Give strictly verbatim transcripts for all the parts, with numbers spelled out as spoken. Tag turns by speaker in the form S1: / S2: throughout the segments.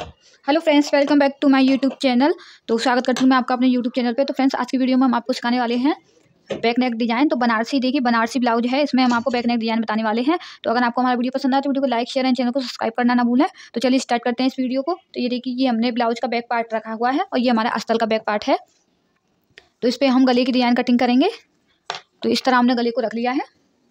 S1: Hello friends, welcome back to my YouTube channel. तो स्वागत करती हूँ मैं आपका अपने यूट्यूब चैनल पे। तो फ्रेंड्स, आज की वीडियो में हम आपको सिखाने वाले हैं बैक नेक डिजाइन। तो बनारसी, देखिए बनारसी ब्लाउज है, इसमें हम आपको बैक नेक डिजाइन बताने वाले हैं। तो अगर आपको हमारा वीडियो पसंद आए तो वीडियो को लाइक शेयर एंड चैनल को सब्सक्राइब करना ना भूलें। तो चलिए स्टार्ट करते हैं इस वीडियो को। तो ये देखिए, ये हमने ब्लाउज का बैक पार्ट रखा हुआ है और ये हमारा अस्तर का बैक पार्ट है। तो इस पर हम गले की डिजाइन कटिंग करेंगे। तो इस तरह हमने गले को रख लिया है।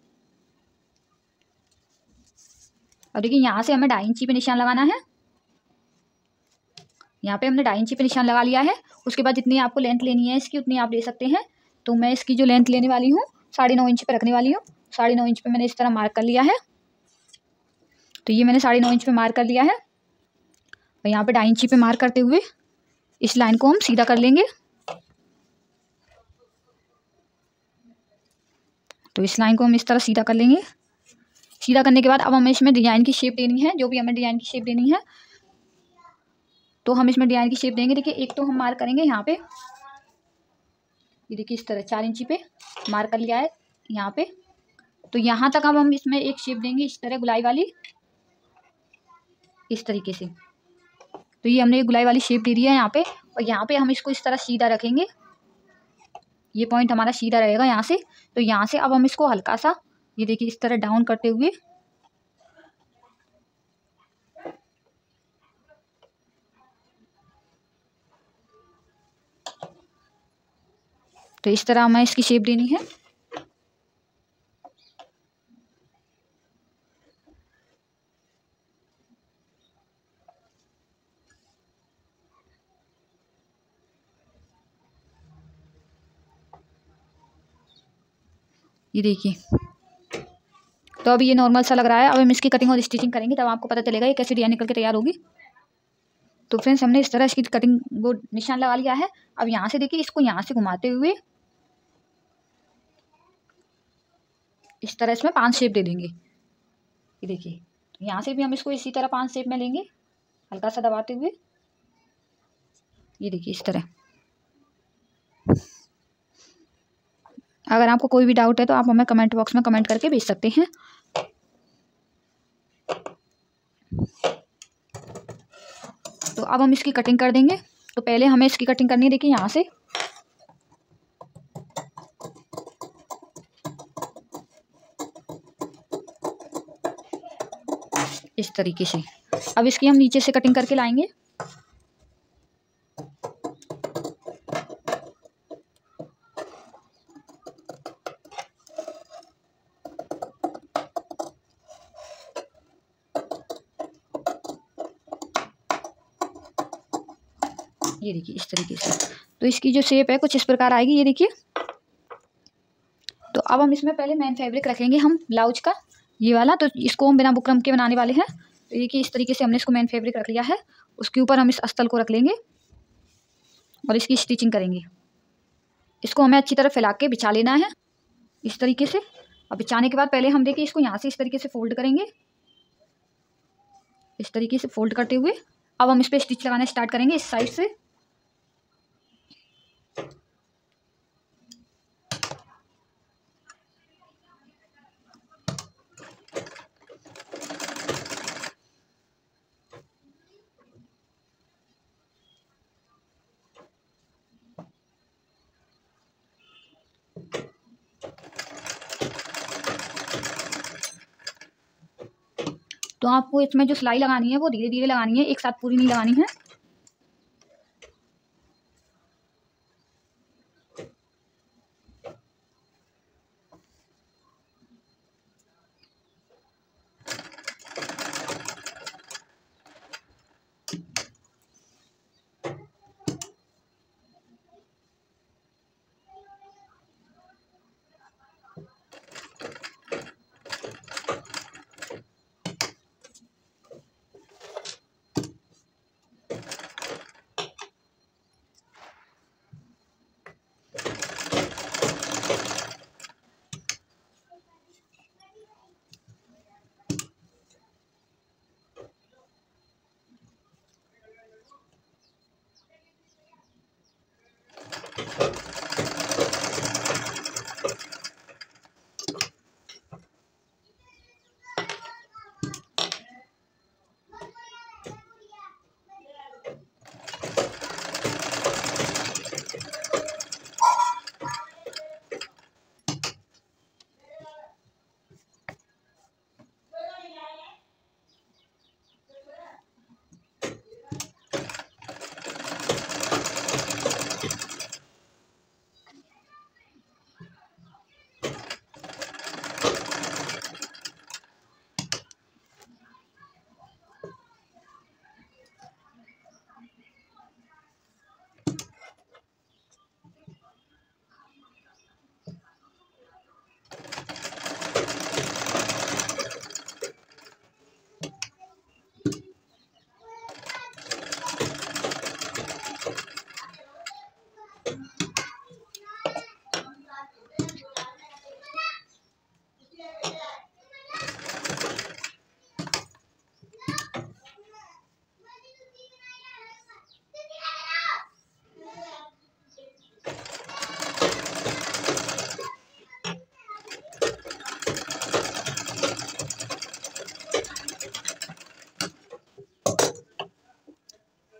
S1: और देखिए, यहाँ से हमें ढाई इंची पे निशान लगाना है। यहाँ पे हमने ढाई इंची पे निशान लगा लिया है। उसके बाद जितनी आपको लेंथ लेनी है इसकी, उतनी आप ले सकते हैं। तो मैं इसकी जो लेंथ लेने वाली हूँ, साढ़े नौ इंच पे रखने वाली हूँ। साढ़े नौ इंच पे मैंने इस तरह मार्क कर लिया है। तो ये मैंने साढ़े नौ इंच पे मार्क कर लिया है। और यहाँ पे ढाई इंची पे मार्क करते हुए इस लाइन को हम सीधा कर लेंगे। तो इस लाइन को हम इस तरह सीधा कर लेंगे। सीधा करने के बाद अब हमें इसमें डिजाइन की शेप देनी है, जो भी हमें डिजाइन की शेप देनी है। तो हम इसमें डिजाइन की शेप देंगे। देखिए, एक तो हम मार्क करेंगे यहाँ पे, ये देखिए इस तरह चार इंची पे मार्क कर लिया है यहाँ पे। तो यहाँ तक अब हम इसमें एक शेप देंगे, इस तरह गुलाई वाली, इस तरीके से। तो ये हमने एक गुलाई वाली शेप दे दी है यहाँ पे। और यहाँ पे हम इसको इस तरह सीधा रखेंगे। ये पॉइंट हमारा सीधा रहेगा यहाँ से। तो यहाँ से अब हम इसको हल्का सा, ये देखिए इस तरह डाउन करते हुए, तो इस तरह हमें इसकी शेप देनी है। ये देखिए, तो अभी ये नॉर्मल सा लग रहा है। अब हम इसकी कटिंग और स्टिचिंग करेंगे, तब आपको पता चलेगा ये कैसे डिजाइन निकल के तैयार होगी। तो फ्रेंड्स, हमने इस तरह इसकी कटिंग वो निशान लगा लिया है। अब यहाँ से देखिए, इसको यहाँ से घुमाते हुए इस तरह इसमें पांच शेप दे देंगे। ये देखिए, तो यहाँ से भी हम इसको इसी तरह पांच शेप में लेंगे, हल्का सा दबाते हुए। ये देखिए इस तरह। अगर आपको कोई भी डाउट है तो आप हमें कमेंट बॉक्स में कमेंट करके भेज सकते हैं। तो अब हम इसकी कटिंग कर देंगे। तो पहले हमें इसकी कटिंग करनी है। देखिए यहाँ से इस तरीके से। अब इसकी हम नीचे से कटिंग करके लाएंगे। ये देखिए इस तरीके से। तो इसकी जो शेप है कुछ इस प्रकार आएगी, ये देखिए। तो अब हम इसमें पहले मेन फैब्रिक रखेंगे हम ब्लाउज का, ये वाला। तो इसको हम बिना बुकरम के बनाने वाले हैं। तो देखिए इस तरीके से हमने इसको मेन फैब्रिक रख लिया है। उसके ऊपर हम इस अस्तर को रख लेंगे और इसकी स्टिचिंग करेंगे। इसको हमें अच्छी तरह फैला के बिछा लेना है इस तरीके से। और बिछाने के बाद पहले हम देखिए इसको यहाँ से इस तरीके से फोल्ड करेंगे, इस तरीके से फोल्ड करते हुए। अब हम इस पर स्टिच लगाना स्टार्ट करेंगे इस साइड से। तो आपको इसमें जो सिलाई लगानी है वो धीरे धीरे लगानी है, एक साथ पूरी नहीं लगानी है।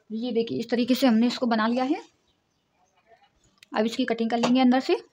S1: ये देखिए इस तरीके से हमने इसको बना लिया है। अब इसकी कटिंग कर लेंगे अंदर से।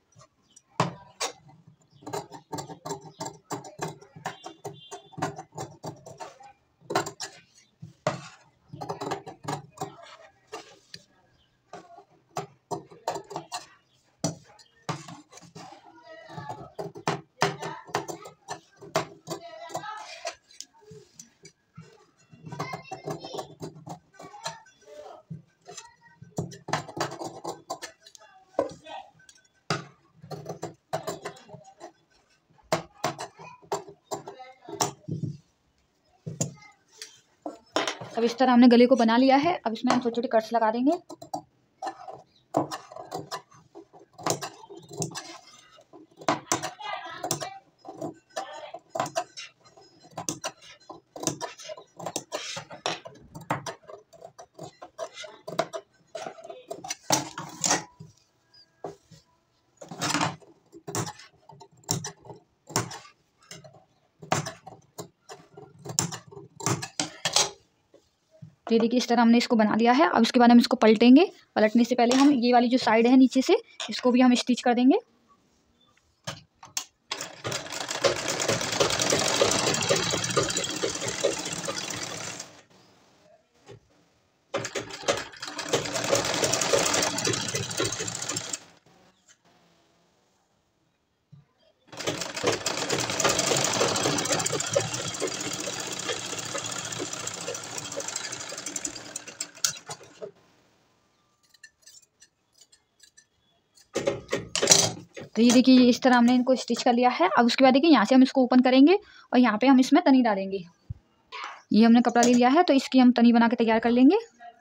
S1: अब इस तरह हमने गले को बना लिया है। अब इसमें हम छोटे छोटे कट्स लगा देंगे। ये देखिए इस तरह हमने इसको बना लिया है। अब इसके बाद हम इसको पलटेंगे। पलटने से पहले हम ये वाली जो साइड है नीचे से, इसको भी हम स्टिच कर देंगे। तो ये देखिए इस तरह हमने इनको स्टिच कर लिया है। अब उसके बाद देखिए यहाँ से हम इसको ओपन करेंगे और यहाँ पे हम इसमें तनी डालेंगे। ये हमने कपड़ा ले लिया है तो इसकी हम तनी बना के तैयार कर लेंगे।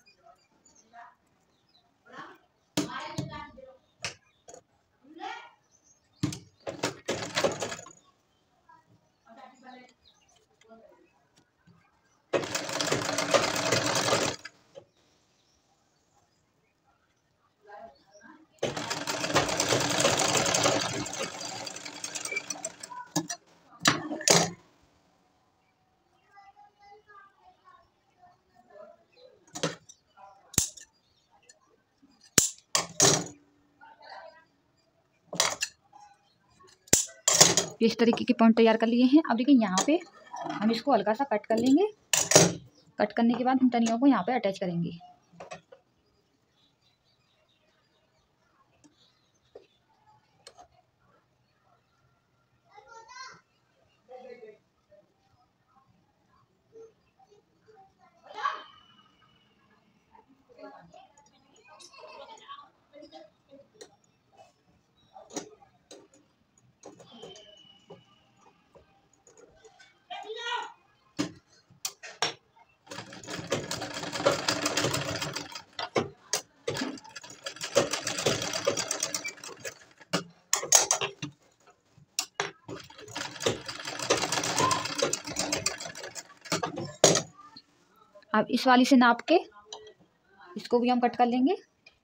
S1: इस तरीके के पॉइंट तैयार कर लिए हैं। अब देखिए यहाँ पे हम इसको हल्का सा कट कर लेंगे। कट करने के बाद हम तनियों को यहाँ पे अटैच करेंगे। अब इस वाली से नाप के इसको भी हम कट कर लेंगे।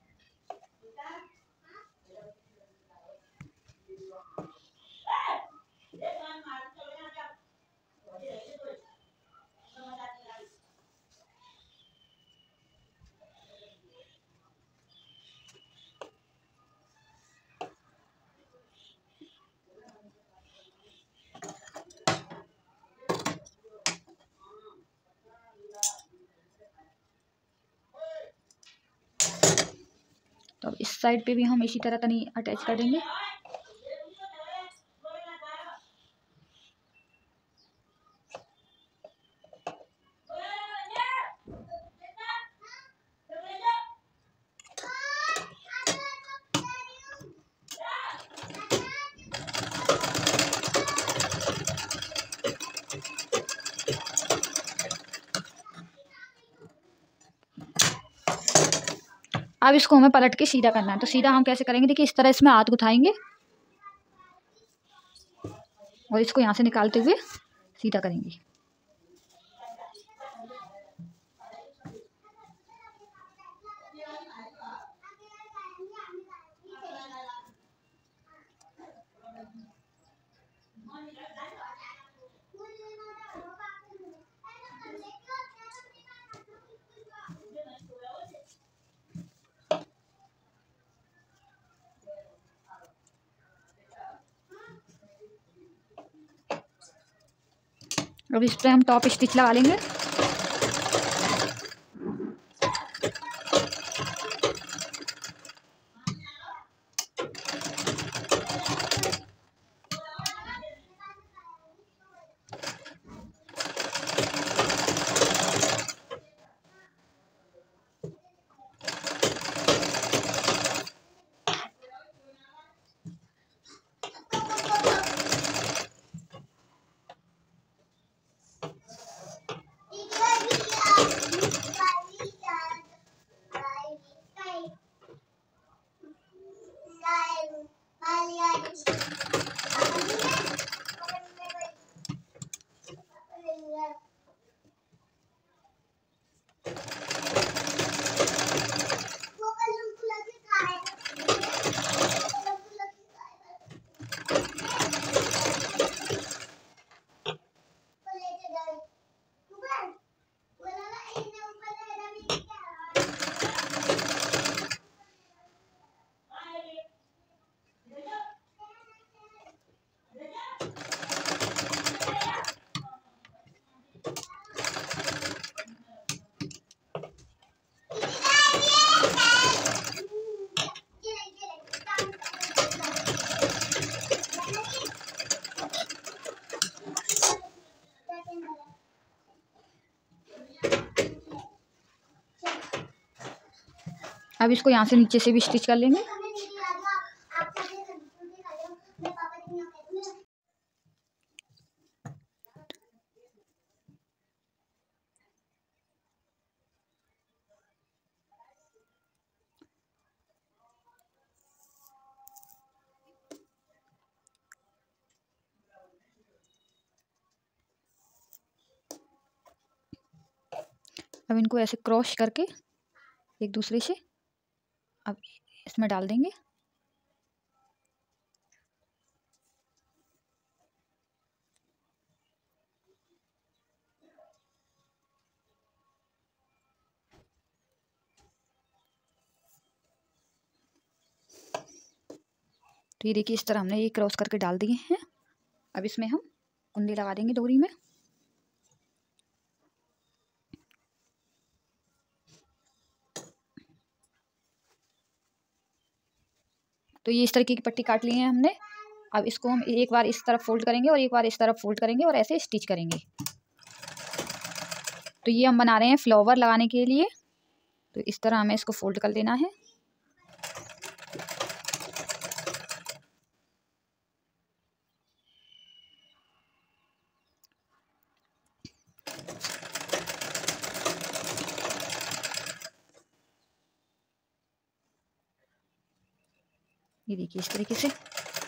S1: तो अब इस साइड पे भी हम इसी तरह तनी अटैच कर देंगे। अब इसको हमें पलट के सीधा करना है। तो सीधा हम कैसे करेंगे, देखिए इस तरह इसमें हाथ उठाएंगे और इसको यहाँ से निकालते हुए सीधा करेंगे। अब इस पर हम टॉप स्टिच लगा लेंगे। अब इसको यहाँ से नीचे से भी स्टिच कर लेंगे। अब इनको ऐसे क्रॉस करके एक दूसरे से अब इसमें डाल देंगे। तो ये देखिए इस तरह हमने ये क्रॉस करके डाल दिए हैं। अब इसमें हम कुंडी लगा देंगे डोरी में। तो ये इस तरीके की पट्टी काट ली है हमने। अब इसको हम एक बार इस तरफ फोल्ड करेंगे और एक बार इस तरफ फोल्ड करेंगे और ऐसे स्टिच करेंगे। तो ये हम बना रहे हैं फ्लावर लगाने के लिए। तो इस तरह हमें इसको फोल्ड कर लेना है। ये देखिए इस तरीके से।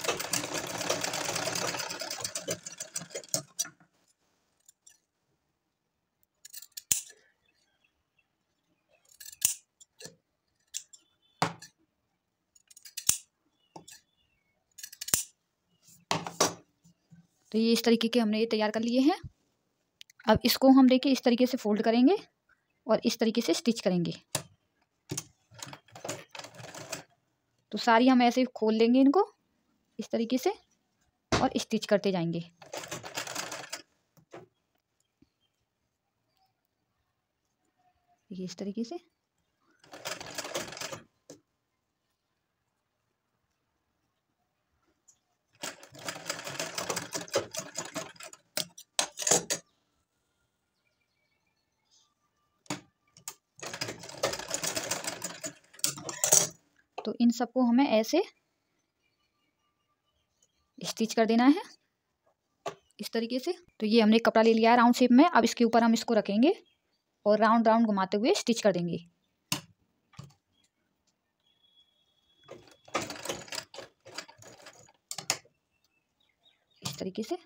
S1: तो ये इस तरीके के हमने ये तैयार कर लिए हैं। अब इसको हम देखिए इस तरीके से फोल्ड करेंगे और इस तरीके से स्टिच करेंगे। तो सारी हम ऐसे खोल लेंगे इनको इस तरीके से और स्टिच करते जाएंगे। ये इस तरीके से। तो इन सबको हमें ऐसे स्टिच कर देना है इस तरीके से। तो ये हमने कपड़ा ले लिया है राउंड शेप में। अब इसके ऊपर हम इसको रखेंगे और राउंड राउंड घुमाते हुए स्टिच कर देंगे। इस तरीके से।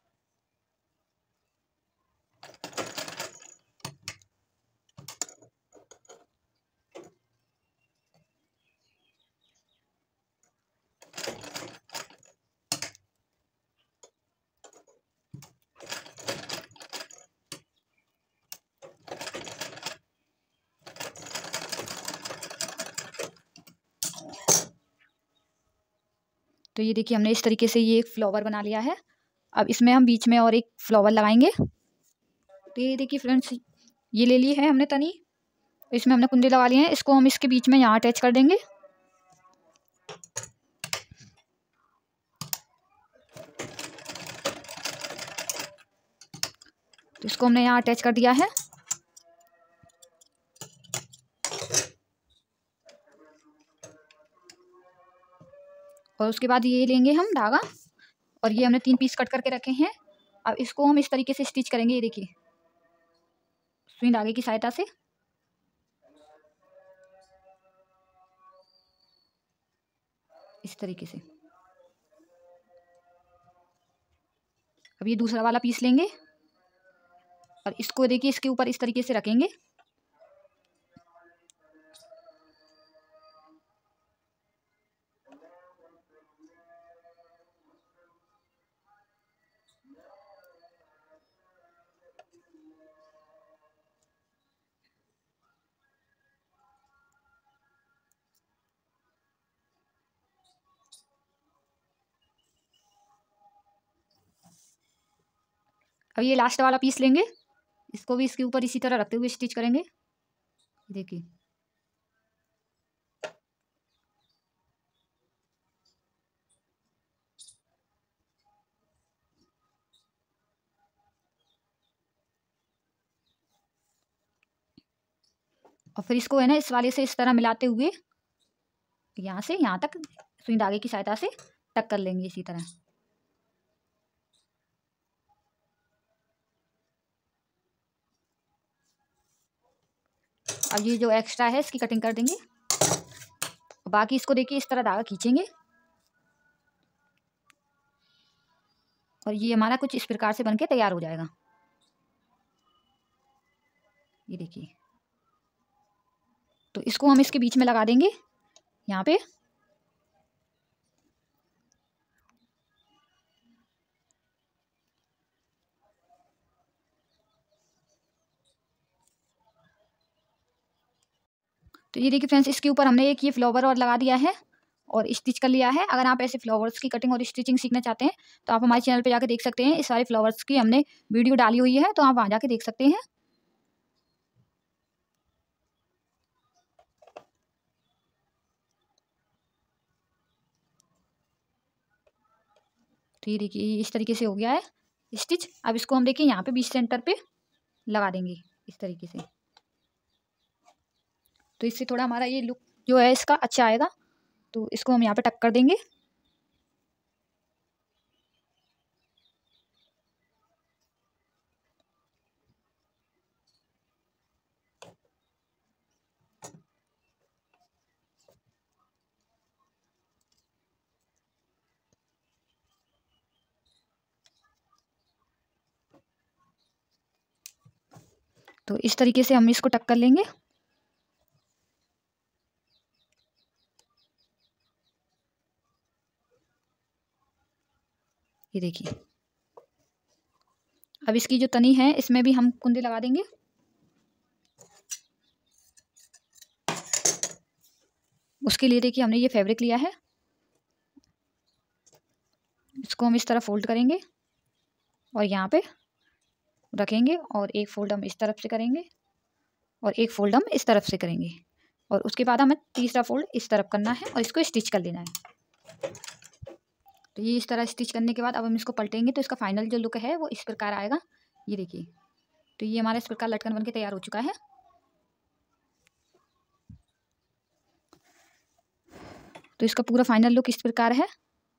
S1: तो ये देखिए हमने इस तरीके से ये एक फ्लावर बना लिया है। अब इसमें हम बीच में और एक फ्लावर लगाएंगे तो ये देखिए फ्रेंड्स, ये ले ली है हमने तनी, इसमें हमने कुंदे लगा लिए हैं। इसको हम इसके बीच में यहाँ अटैच कर देंगे। तो इसको हमने यहाँ अटैच कर दिया है। और उसके बाद ये लेंगे हम धागा, और ये हमने तीन पीस कट करके रखे हैं। अब इसको हम इस तरीके से स्टिच करेंगे। ये देखिए, सुई धागे की सहायता से इस तरीके से। अब ये दूसरा वाला पीस लेंगे और इसको देखिए इसके ऊपर इस तरीके से रखेंगे। अब ये लास्ट वाला पीस लेंगे, इसको भी इसके ऊपर इसी तरह रखते हुए स्टिच करेंगे। देखिए, और फिर इसको है ना इस वाले से इस तरह मिलाते हुए यहाँ से यहाँ तक सुई धागे की सहायता से टक कर लेंगे इसी तरह। अब ये जो एक्स्ट्रा है इसकी कटिंग कर देंगे। बाकी इसको देखिए इस तरह धागा खींचेंगे और ये हमारा कुछ इस प्रकार से बनके तैयार हो जाएगा। ये देखिए, तो इसको हम इसके बीच में लगा देंगे यहाँ पे। तो ये देखिए फ्रेंड्स, इसके ऊपर हमने एक ये फ्लावर और लगा दिया है और स्टिच कर लिया है। अगर आप ऐसे फ्लावर्स की कटिंग और स्टिचिंग सीखना चाहते हैं तो आप हमारे चैनल पे जाके देख सकते हैं। इस सारे फ्लावर्स की हमने वीडियो डाली हुई है, तो आप वहाँ जाके देख सकते हैं। तो ये देखिए इस तरीके से हो गया है स्टिच। अब इसको हम देखिए यहाँ पे बीच सेंटर पे लगा देंगे इस तरीके से। तो इससे थोड़ा हमारा ये लुक जो है इसका अच्छा आएगा। तो इसको हम यहाँ पे टक कर देंगे। तो इस तरीके से हम इसको टक कर लेंगे। ये देखिए, अब इसकी जो तनी है इसमें भी हम कुंदे लगा देंगे। उसके लिए देखिए हमने ये फैब्रिक लिया है, इसको हम इस तरह फोल्ड करेंगे और यहाँ पे रखेंगे और एक फोल्ड हम इस तरफ से करेंगे और एक फोल्ड हम इस तरफ से करेंगे और उसके बाद हमें तीसरा फोल्ड इस तरफ करना है और इसको स्टिच कर लेना है। तो ये इस तरह स्टिच करने के बाद अब हम इसको पलटेंगे तो इसका फाइनल जो लुक है वो इस प्रकार आएगा। ये देखिए, तो ये हमारा इस प्रकार लटकन बन के तैयार हो चुका है। तो इसका पूरा फाइनल लुक इस प्रकार है।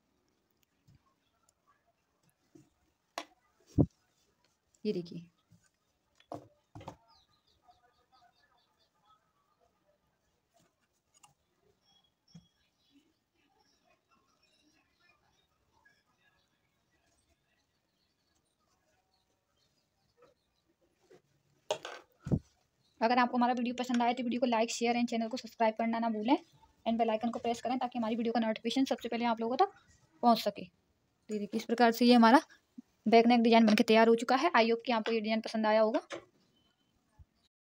S1: ये देखिए, अगर आपको हमारा वीडियो पसंद आए तो वीडियो को लाइक शेयर एंड चैनल को सब्सक्राइब करना ना भूलें एंड बेल आइकन को प्रेस करें ताकि हमारी वीडियो का नोटिफिकेशन सबसे पहले आप लोगों तक पहुंच सके। तो देखिए, इस प्रकार से ये हमारा बैक नेक डिजाइन बनके तैयार हो चुका है। आई होप कि आपको ये डिजाइन पसंद आया होगा।